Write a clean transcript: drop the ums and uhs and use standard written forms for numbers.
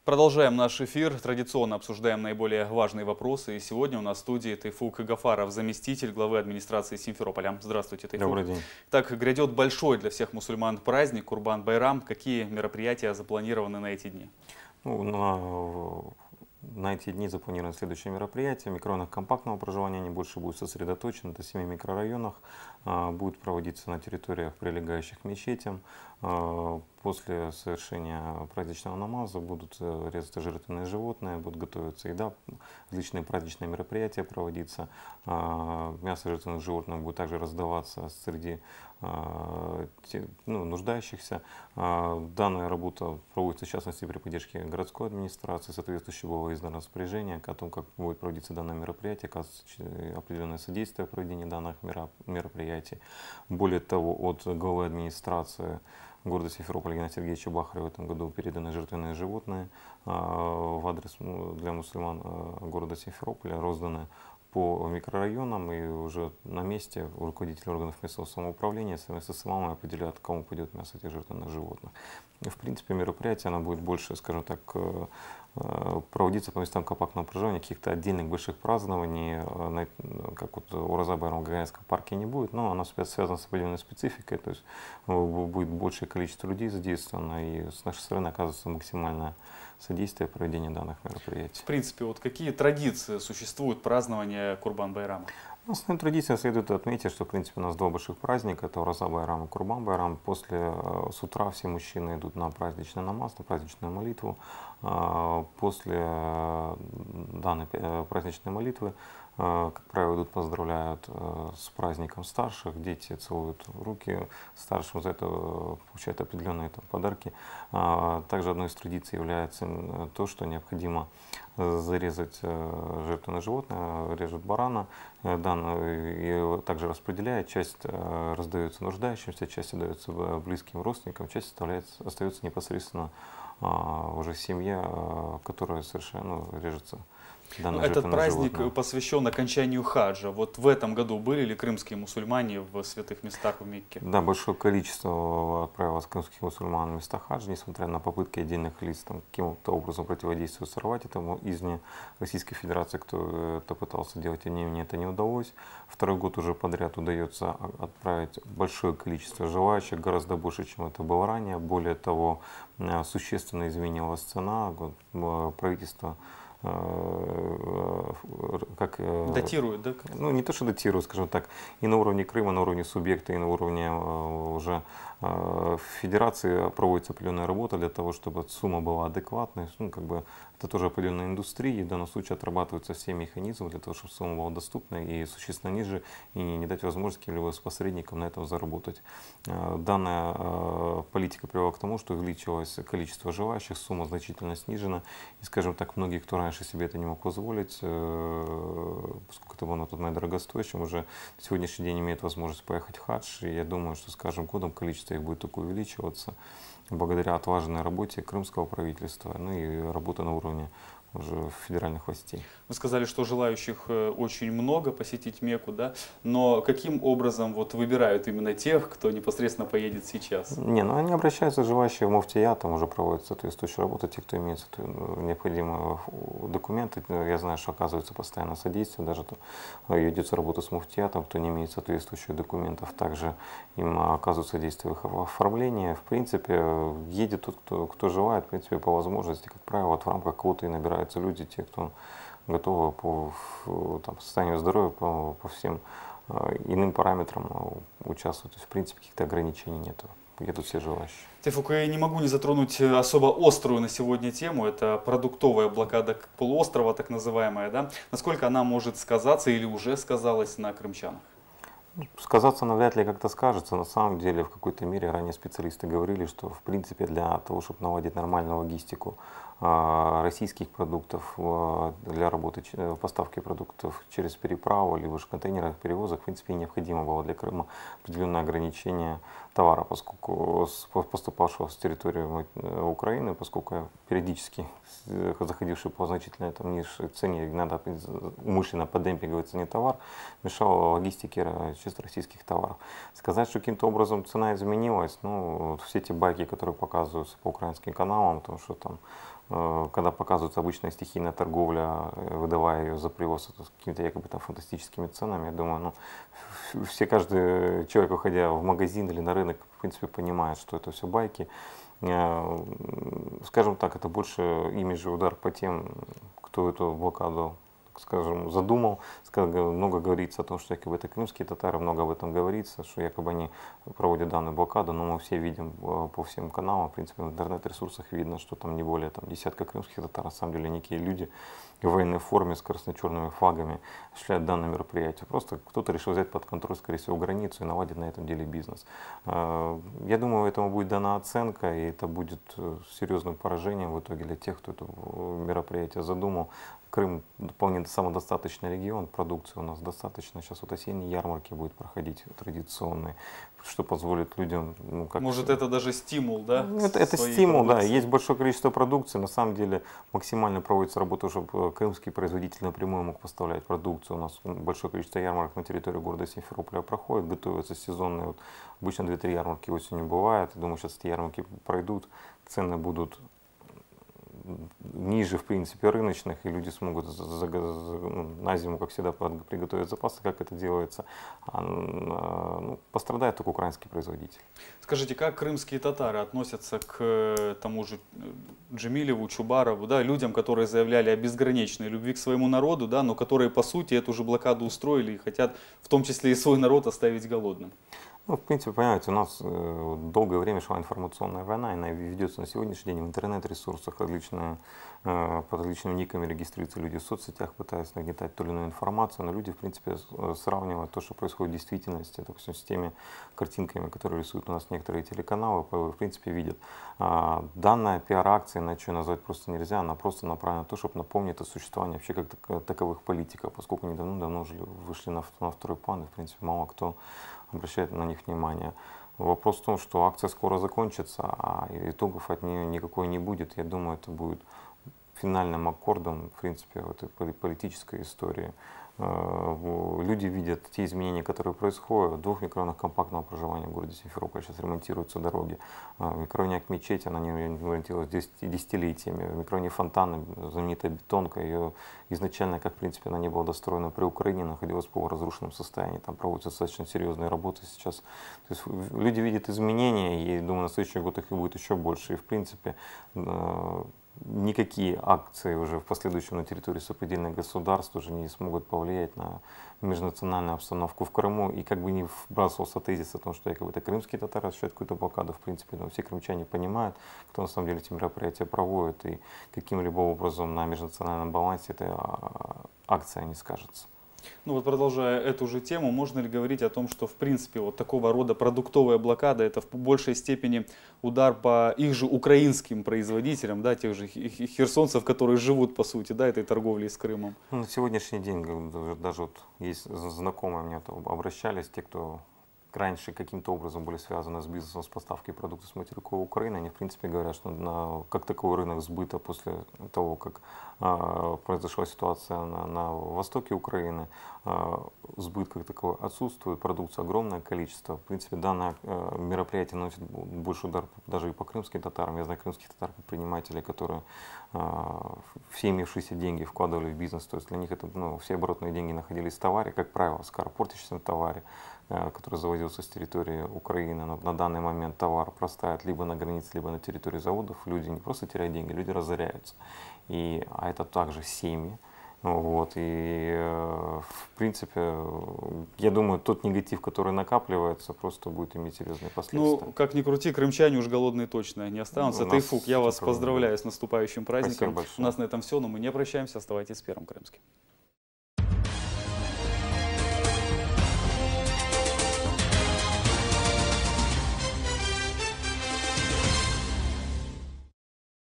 Продолжаем наш эфир. Традиционно обсуждаем наиболее важные вопросы. И сегодня у нас в студии Тайфук Гафаров, заместитель главы администрации Симферополя. Здравствуйте, Тайфук. Добрый день. Так, грядет большой для всех мусульман праздник Курбан-Байрам. Какие мероприятия запланированы на эти дни? На эти дни запланированы следующие мероприятия. В микрорайонах компактного проживания они больше будут сосредоточены. Это в 7 микрорайонах. Будет проводиться на территориях, прилегающих к мечетям. После совершения праздничного намаза будут резаться жертвенные животные, будут готовиться еда, различные праздничные мероприятия проводиться. Мясо жертвенных животных будет также раздаваться среди нуждающихся. Данная работа проводится в частности при поддержке городской администрации, соответствующего было издано распоряжение о том, как будет проводиться данное мероприятие, оказывается определенное содействие в проведении данных мероприятий. Более того, от главы администрации города Симферополя Геннадия Сергеевича Бахарева в этом году переданы жертвенные животные в адрес для мусульман города Симферополя, розданы по микрорайонам, и уже на месте руководители органов местного самоуправления совместно с имамом определяют, кому пойдет мясо этих жертвенных животных. И, в принципе, мероприятие оно будет больше, скажем так, проводиться по местам компактного проживания, каких-то отдельных больших празднований, как вот Ураза Байрам в Гагаринском парке, не будет, но оно связано с определенной спецификой, то есть будет большее количество людей задействовано, и с нашей стороны оказывается максимальное содействие проведения данных мероприятий. В принципе, вот какие традиции существуют празднования Курбан-Байрама? Основной традицией следует отметить, что в принципе у нас два больших праздника, это Ураза Байрам и Курбан Байрам. С утра все мужчины идут на праздничный намаз, на праздничную молитву. После данной праздничной молитвы, как правило, идут, поздравляют с праздником старших, дети целуют руки старшим, за это получают определенные подарки. Также одной из традиций является то, что необходимо зарезать жертвенное животное, режут барана, и также распределяет, часть раздается нуждающимся, часть отдается близким родственникам, часть остается непосредственно уже в семье, которая совершенно режется. Этот праздник посвящен окончанию хаджа. Вот в этом году были ли крымские мусульмане в святых местах в Мекке? Да, большое количество отправилось крымских мусульман в места хаджа, несмотря на попытки отдельных лиц каким-то образом противодействовать, сорвать этому извне Российской Федерации, кто это пытался делать, тем не менее это не удалось. Второй год уже подряд удается отправить большое количество желающих, гораздо больше, чем это было ранее. Более того, существенно изменилась цена, правительство датирует, да? Ну, не то, что датирует, скажем так, и на уровне Крыма, на уровне субъекта, и на уровне уже федерации проводится определенная работа для того, чтобы сумма была адекватной. Ну, это тоже определенная индустрия, и в данном случае отрабатываются все механизмы для того, чтобы сумма была доступна и существенно ниже, и не дать возможности каким-либо посредникам на этом заработать. Данная политика привела к тому, что увеличилось количество желающих, сумма значительно снижена, и, скажем так, многие, кто раньше себе это не мог позволить, поскольку это было на тот момент дорогостоящим, уже на сегодняшний день имеют возможность поехать в хадж, и я думаю, что с каждым годом количество их будет только увеличиваться благодаря отлаженной работе крымского правительства, ну и работы на уровне уже федеральных властей. Вы сказали, что желающих очень много посетить Мекку, да? Но каким образом вот выбирают именно тех, кто непосредственно поедет сейчас? Они обращаются, желающие в муфтият, там уже проводят соответствующую работу, те, кто имеет необходимые документы. Я знаю, что оказывается постоянно содействие, даже ведется работа с муфтиятом, кто не имеет соответствующих документов, также им оказывают содействие в их оформлении. В принципе, едет тот, кто желает, в принципе, по возможности, как правило, в рамках квоты и набираются люди, те, кто готовы по состоянию здоровья, по всем иным параметрам участвовать. То есть, в принципе, каких-то ограничений нет. Едут все желающие. Тайфук, я не могу не затронуть особо острую на сегодня тему. Это продуктовая блокада полуострова, так называемая. Да? Насколько она может сказаться или уже сказалась на крымчанах? Сказаться она вряд ли как-то скажется. На самом деле, в какой-то мере ранее специалисты говорили, что в принципе для того, чтобы наладить нормальную логистику российских продуктов для работы поставки продуктов через переправу либо же контейнерных перевозок, в принципе, необходимо было для Крыма определенное ограничение товара, поскольку поступавшего с территории Украины, поскольку периодически заходивший по значительной низшей цене, иногда умышленно по демпинговой цене товар, мешал логистике чисто российских товаров. Сказать, что каким-то образом цена изменилась, все эти байки, которые показываются по украинским каналам, о том, что там когда показывается обычная стихийная торговля, выдавая ее за привоз с какими-то якобы там фантастическими ценами, я думаю, ну, каждый человек, выходя в магазин или на рынок, в принципе, понимает, что это все байки. Скажем так, это больше имиджевый удар по тем, кто эту блокаду, скажем, задумал. Много говорится о том, что якобы это крымские татары, много об этом говорится, что якобы они проводят данную блокаду, но мы все видим по всем каналам, в принципе, в интернет-ресурсах видно, что там не более десятка крымских татар, на самом деле некие люди в военной форме с красно-черными флагами осуществляют данное мероприятие. Просто кто-то решил взять под контроль, скорее всего, границу и наладить на этом деле бизнес. Я думаю, этому будет дана оценка, и это будет серьезным поражением в итоге для тех, кто это мероприятие задумал. Крым вполне самодостаточный регион, продукции у нас достаточно. Сейчас вот осенние ярмарки будут проходить традиционные, что позволит людям... Ну, как... Может, это даже стимул, да? Это стимул, да. Есть большое количество продукции. На самом деле максимально проводится работа, чтобы крымский производитель напрямую мог поставлять продукцию. У нас большое количество ярмарок на территории города Симферополя проходит, готовятся сезонные. Вот, обычно 2-3 ярмарки осенью бывает. Я думаю, сейчас эти ярмарки пройдут, цены будут ниже, в принципе, рыночных, и люди смогут на зиму, как всегда, приготовить запасы, как это делается. Ну, пострадает только украинский производитель. Скажите, как крымские татары относятся к тому же Джемилеву, Чубарову, да, людям, которые заявляли о безграничной любви к своему народу, да, но которые, по сути, эту же блокаду устроили и хотят, в том числе и свой народ, оставить голодным? Ну, в принципе, понимаете, у нас долгое время шла информационная война, и она ведется на сегодняшний день в интернет-ресурсах, под различными никами регистрируются люди в соцсетях, пытаясь нагнетать ту или иную информацию, но люди, в принципе, сравнивают то, что происходит в действительности, допустим, с теми картинками, которые рисуют у нас некоторые телеканалы, в принципе, видят. Данная пиар-акция, иначе назвать просто нельзя, она просто направлена на то, чтобы напомнить о существовании вообще как таковых политиков, поскольку они давно уже вышли на второй план, и, в принципе, мало кто обращает на них внимание. Вопрос в том, что акция скоро закончится, а итогов от нее никакой не будет. Я думаю, это будет финальным аккордом, в принципе, в этой политической истории. Люди видят те изменения, которые происходят. В 2 микрорайонах компактного проживания в городе Симферополь сейчас ремонтируются дороги. В микрорайоне Акмечеть, она не ремонтировалась десятилетиями. В микрорайоне Фонтаны, знаменитая бетонка, ее изначально, как в принципе она не была достроена при Украине, находилась в полуразрушенном состоянии. Там проводятся достаточно серьезные работы сейчас. То есть люди видят изменения, и думаю, на следующий год их и будет еще больше. И в принципе никакие акции уже в последующем на территории сопредельных государств уже не смогут повлиять на межнациональную обстановку в Крыму. И как бы не вбрасывался тезис о том, что якобы это крымские татары осуществляют какую-то блокаду, в принципе, но все крымчане понимают, кто на самом деле эти мероприятия проводит, и каким-либо образом на межнациональном балансе эта акция не скажется. Ну вот продолжая эту же тему, можно ли говорить о том, что в принципе вот такого рода продуктовая блокада это в большей степени удар по их же украинским производителям, да, тех же херсонцев, которые живут по сути, да, этой торговлей с Крымом? Ну, на сегодняшний день даже вот есть знакомые мне обращались, те, кто раньше каким-то образом были связаны с бизнесом, с поставкой продуктов с материка Украины, они в принципе говорят, что как таковой рынок сбыта после того, как произошла ситуация на востоке Украины, сбыт как таковой отсутствует, продукции огромное количество. В принципе, данное мероприятие наносит больше удар даже и по крымским татарам. Я знаю крымских татар-предпринимателей, которые все имевшиеся деньги вкладывали в бизнес, то есть для них это, все оборотные деньги находились в товаре, как правило, в скоропортящемся товаре, который завозился с территории Украины. Но на данный момент товар простает либо на границе, либо на территории заводов. Люди не просто теряют деньги, люди разоряются. А это также семьи. Вот. И в принципе, я думаю, тот негатив, который накапливается, просто будет иметь серьезные последствия. Ну, как ни крути, крымчане уж голодные точно не останутся. Тайфук, я вас поздравляю с наступающим праздником. У нас на этом все, но мы не прощаемся. Оставайтесь с Первым Крымским.